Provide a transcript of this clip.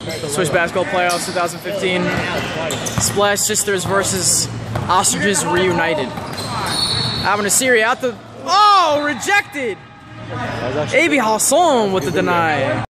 Swish Basketball Playoffs 2015. Splash Sisters versus Ostriches Reunited. Having a series out the... Oh, rejected! Abie Hassoun with the deny.